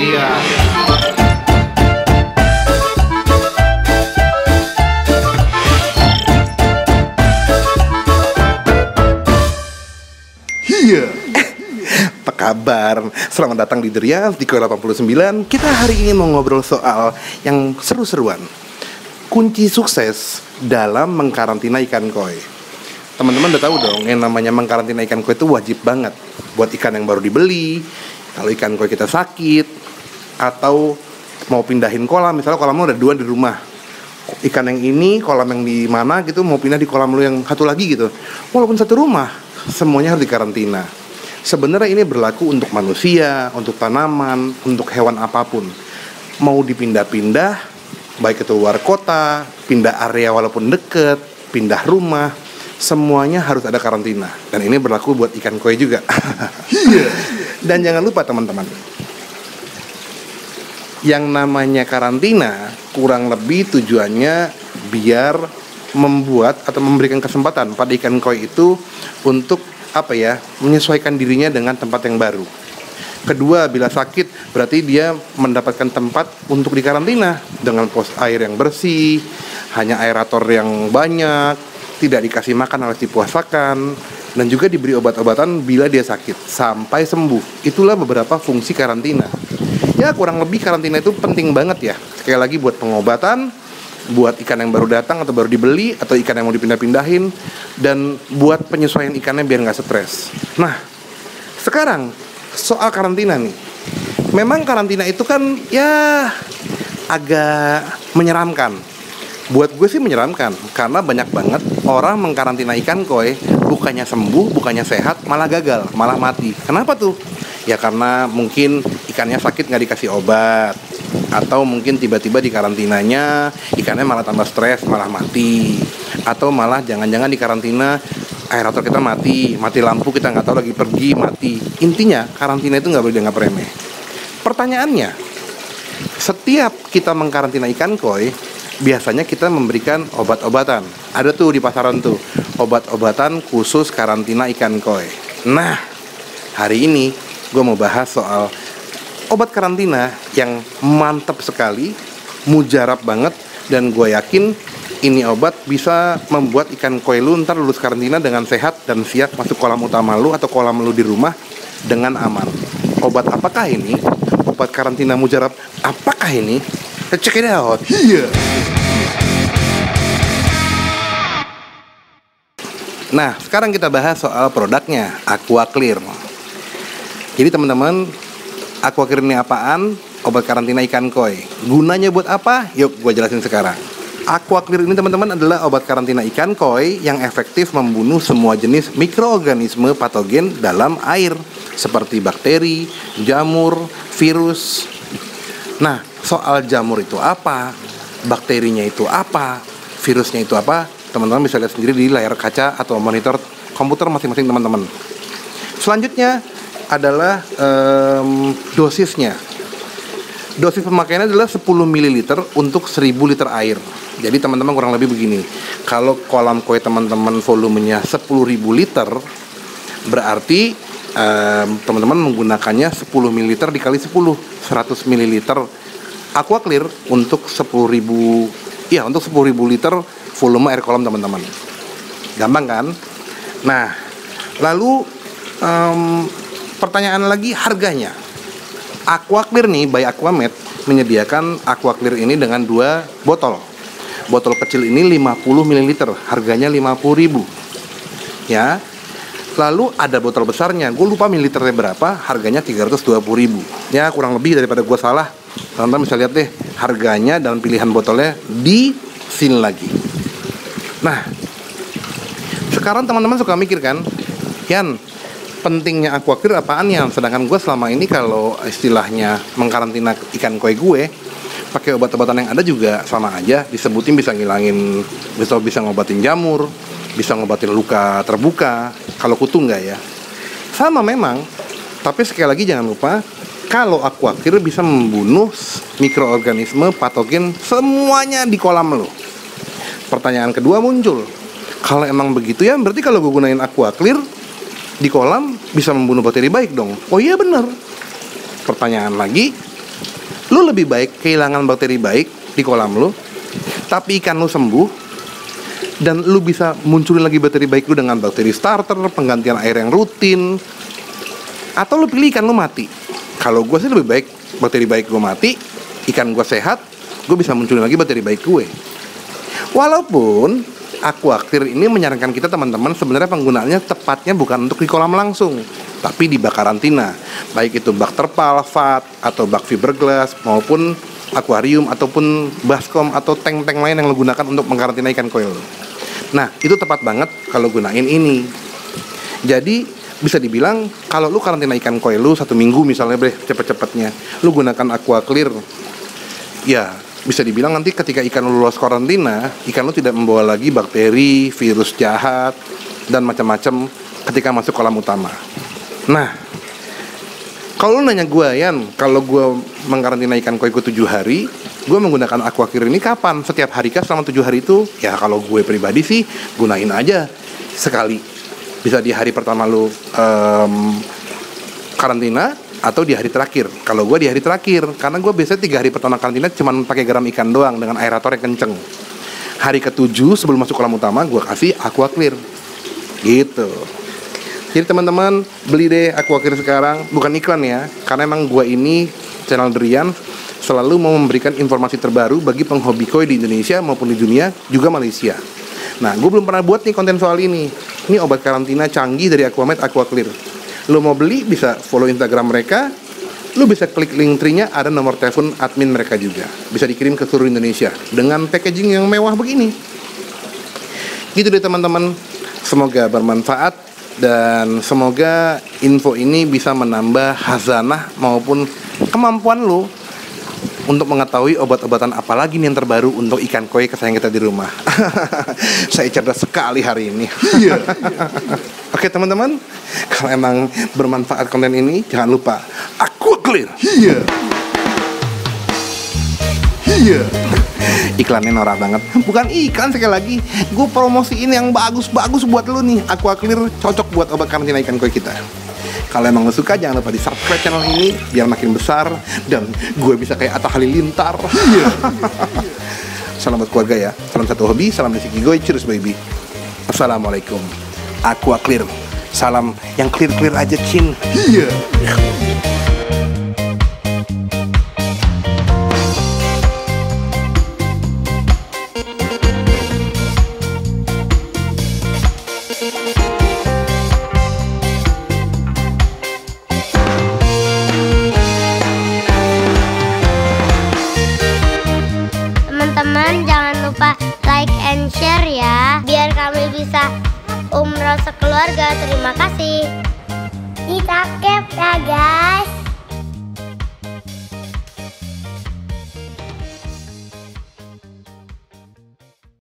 Iya. Iya. Apa kabar? Selamat datang di Derias di Koi 89. Kita hari ini mau ngobrol soal yang seru-seruan. Kunci sukses dalam mengkarantina ikan koi. Teman-teman udah tahu dong, yang namanya mengkarantina ikan koi itu wajib banget. Buat ikan yang baru dibeli, kalau ikan koi kita sakit, atau mau pindahin kolam, misalnya kolamnya udah 2 di rumah. Ikan yang ini, kolam yang di mana gitu, mau pindah di kolam lu yang satu lagi gitu. Walaupun satu rumah, semuanya harus dikarantina. Sebenarnya ini berlaku untuk manusia, untuk tanaman, untuk hewan apapun. Mau dipindah-pindah, baik itu luar kota, pindah area walaupun deket, pindah rumah, semuanya harus ada karantina. Dan ini berlaku buat ikan koi juga. Dan jangan lupa teman-teman, yang namanya karantina kurang lebih tujuannya biar membuat atau memberikan kesempatan pada ikan koi itu untuk menyesuaikan dirinya dengan tempat yang baru. Kedua, bila sakit berarti dia mendapatkan tempat untuk dikarantina dengan pos air yang bersih, hanya aerator yang banyak, tidak dikasih makan harus dipuasakan, dan juga diberi obat-obatan bila dia sakit sampai sembuh. Itulah beberapa fungsi karantina. Ya kurang lebih karantina itu penting banget ya. Sekali lagi buat pengobatan, buat ikan yang baru datang atau baru dibeli, atau ikan yang mau dipindah-pindahin, dan buat penyesuaian ikannya biar nggak stres. Nah, sekarang soal karantina nih. Memang karantina itu kan ya agak menyeramkan. Buat gue sih menyeramkan, karena banyak banget orang mengkarantina ikan koi, bukannya sembuh, bukannya sehat, malah gagal, malah mati. Kenapa tuh? Ya karena mungkin ikannya sakit nggak dikasih obat, atau mungkin tiba-tiba di karantinanya ikannya malah tambah stres, malah mati. Atau malah jangan-jangan di karantina aerator kita mati lampu, kita nggak tahu lagi pergi, mati. Intinya karantina itu nggak boleh dianggap remeh. Pertanyaannya, setiap kita mengkarantina ikan koi, biasanya kita memberikan obat-obatan. Ada tuh di pasaran tuh, obat-obatan khusus karantina ikan koi. Nah, hari ini gue mau bahas soal obat karantina yang mantap sekali, mujarab banget, dan gue yakin ini obat bisa membuat ikan koi lu ntar lulus karantina dengan sehat dan siap masuk kolam utama lu atau kolam lu di rumah dengan aman. Obat apakah ini? Obat karantina mujarab apakah ini? Check it out. Iya. Nah, sekarang kita bahas soal produknya, Aqua Clear. Jadi teman-teman, Aqua Clear ini apaan? Obat karantina ikan koi. Gunanya buat apa? Yuk gue jelasin sekarang. Aqua Clear ini teman-teman adalah obat karantina ikan koi yang efektif membunuh semua jenis mikroorganisme patogen dalam air, seperti bakteri, jamur, virus. Nah, soal jamur itu apa? Bakterinya itu apa? Virusnya itu apa? Teman-teman bisa lihat sendiri di layar kaca atau monitor komputer masing-masing teman-teman. Selanjutnya adalah dosisnya. Dosis pemakaiannya adalah 10 ml untuk 1000 liter air. Jadi teman-teman kurang lebih begini. Kalau kolam koi teman-teman volumenya 10.000 liter, berarti teman-teman menggunakannya 10 ml dikali 10, 100 ml Aqua Clear untuk 10.000, ya untuk 10.000 liter volume air kolam teman-teman. Gampang kan? Nah, lalu pertanyaan lagi, harganya. Aqua Clear nih by Aquamed menyediakan Aqua Clear ini dengan 2 botol. Botol kecil ini 50 ml, harganya 50.000. Ya. Lalu ada botol besarnya, gue lupa mililiternya berapa, harganya 320.000. Ya, kurang lebih daripada gue salah. Teman-teman bisa lihat deh harganya dan pilihan botolnya di sini lagi. Nah, sekarang teman-teman suka mikir kan, Yan, pentingnya Aqua Clear apaan ya? Sedangkan gue selama ini kalau istilahnya mengkarantina ikan koi gue, pakai obat-obatan yang ada juga sama aja. Disebutin bisa ngilangin, bisa ngobatin jamur, bisa ngobatin luka terbuka. Kalau kutu enggak ya? Sama memang. Tapi sekali lagi jangan lupa, kalau Aqua Clear bisa membunuh mikroorganisme patogen semuanya di kolam lo. Pertanyaan kedua muncul, kalau emang begitu ya berarti kalau gue gunain Aqua Clear di kolam bisa membunuh bakteri baik dong? Oh iya bener. Pertanyaan lagi, Lu lebih baik kehilangan bakteri baik di kolam lu, tapi ikan lu sembuh, dan lu bisa munculin lagi bakteri baik lu dengan bakteri starter, penggantian air yang rutin, atau lu pilih ikan lu mati. Kalau gue sih lebih baik bakteri baik gue mati, ikan gue sehat, gue bisa munculin lagi bakteri baik gue. Walaupun aquaclear ini menyarankan kita teman-teman sebenarnya penggunaannya tepatnya bukan untuk di kolam langsung, tapi di bak karantina, baik itu bak terpal, vat, atau bak fiberglass, maupun akuarium, ataupun baskom, atau tank-tank lain yang lo gunakan untuk mengkarantina ikan koi lo. Nah, itu tepat banget kalau gunain ini. Jadi, bisa dibilang kalau lu karantina ikan koi lu 1 minggu misalnya deh, cepet-cepetnya lu gunakan aquaclear, ya bisa dibilang nanti ketika ikan lu lolos karantina, ikan lu tidak membawa lagi bakteri, virus jahat, dan macam-macam ketika masuk kolam utama. Nah, kalau lu nanya gue, Yan, kalau gue mengkarantina ikan koi gue 7 hari, gue menggunakan aquaclear ini kapan? Setiap hari kah selama 7 hari itu? Ya kalau gue pribadi sih, gunain aja sekali. Bisa di hari pertama lu karantina, atau di hari terakhir. Kalau gue di hari terakhir, karena gue biasanya 3 hari pertama karantina cuman pakai garam ikan doang dengan aerator yang kenceng. Hari ke-7 sebelum masuk kolam utama, gue kasih aquaclear gitu. Jadi teman-teman, beli deh aquaclear sekarang. Bukan iklan ya, karena emang gue ini channel Drian selalu mau memberikan informasi terbaru bagi penghobi koi di Indonesia maupun di dunia, juga Malaysia. Nah, gue belum pernah buat nih konten soal ini. Ini obat karantina canggih dari Aquamed aquaclear. Lo mau beli bisa follow Instagram mereka, lo bisa klik link tree-nya, ada nomor telepon admin mereka juga. Bisa dikirim ke seluruh Indonesia dengan packaging yang mewah begini. Gitu deh teman-teman. Semoga bermanfaat dan semoga info ini bisa menambah khazanah maupun kemampuan lo untuk mengetahui obat-obatan apa lagi nih yang terbaru untuk ikan koi kesayangan kita di rumah. Saya cerdas sekali hari ini. Oke teman-teman, kalau emang bermanfaat konten ini, jangan lupa aquaclear. Iklannya norak banget. Bukan iklan, sekali lagi gue promosiin yang bagus-bagus buat lu nih. Aquaclear cocok buat obat karantina ikan koi kita. Kalau emang lo suka, jangan lupa di subscribe channel ini biar makin besar dan gue bisa kayak Atta Halilintar. Salam buat keluarga ya. Salam satu hobi, salam dari Kigoy, cheers baby. Assalamualaikum. Aquaclear. Salam yang clear-clear aja, Cin. Teman-teman jangan lupa like and share ya, biar kami bisa umroh sekeluarga. Terima kasih. Di subscribe ya guys.